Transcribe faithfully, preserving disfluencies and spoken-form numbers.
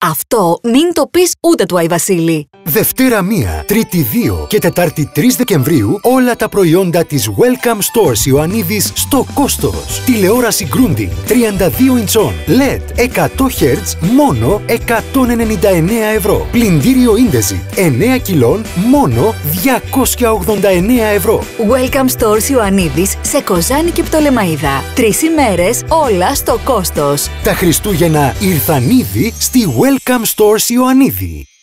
Αυτό μην το πεις ούτε του Άι Βασίλη. Δευτέρα μία, Τρίτη δύο και Τετάρτη τρεις Δεκεμβρίου όλα τα προϊόντα της Welcome Stores Ιωαννίδης στο κόστος. Τηλεόραση Grundig τριάντα δύο ιντσών ελ ι ντι εκατό χερτζ μόνο εκατόν ενενήντα εννέα ευρώ. Πλυντήριο Indesit εννέα κιλών μόνο διακόσια ογδόντα εννέα ευρώ. Welcome Stores Ιωαννίδης σε Κοζάνη και Πτολεμαΐδα. Τρεις ημέρες όλα στο κόστος. Τα Χριστούγεννα ήρθαν ήδη στη Welcome Stores Ιωαννίδη.